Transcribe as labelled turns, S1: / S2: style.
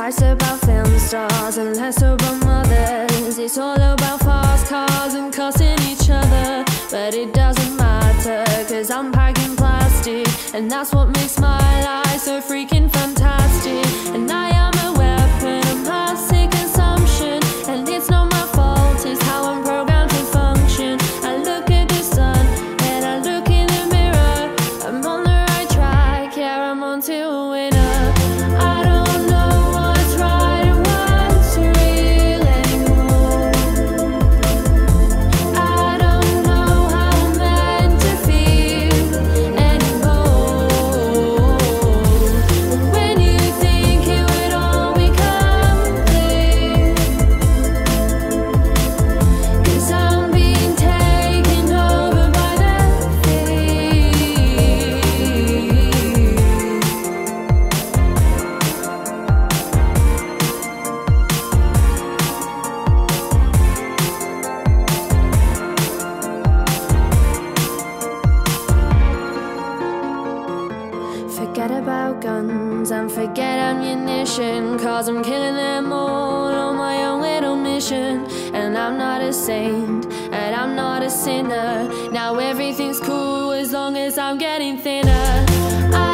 S1: Life's about film stars and less about mothers. It's all about fast cars and cussing each other. But it doesn't matter, cause I'm packing plastic, and that's what makes my life so freaking fantastic. And I am a weapon of massive consumption, and it's not my fault, it's how I'm programmed to function. I look at the sun and I look in the mirror. I'm on the right track, yeah, I'm on to a winner. I don't know what's right or what's real anymore. I don't know how I'm meant to feel anymore. When you think it would all become clear, 'cause I'm being taken over by the fear. Forget about guns and forget ammunition, 'cause I'm killing them all on my own little mission. And I'm not a saint and I'm not a sinner. Now everything's cool as long as I'm getting thinner.